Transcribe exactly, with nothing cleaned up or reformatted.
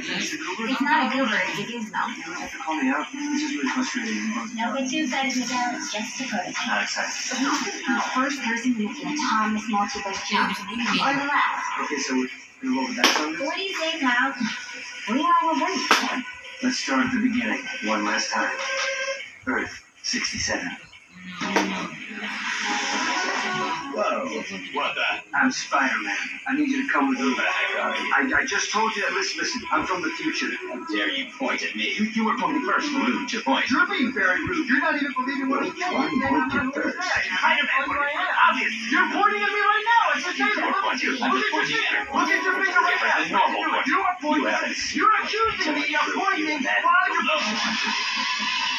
It's not a goober, it is though. You don't have to call me out. This is really frustrating. No good two-sided, Miguel. It's just a prototype. Not excited. The first person to make an autonomous multiverse jump. Or the last. Okay, so we're gonna roll the dice on this? What do you say, Kyle? We are what we're for. Let's start at the beginning, one last time. Earth, sixty-seven. Whoa. What the? I'm Spider-Man. I need you to come with me. Who the heck are you? I, I just told you that. Listen, listen. I'm from the future. How dare you point at me? You, you were from the first. Rude to point. You're being very rude. You're not even believing what I'm saying. One point to first. Spider-Man, what is obvious? You're pointing at me right now. I just said that. Look at you. I'm Look just at your pointing finger. at her. Look at your finger right Different now. than normal You pointing. are pointing. You haven't You're accusing me of pointing. That. Why are you...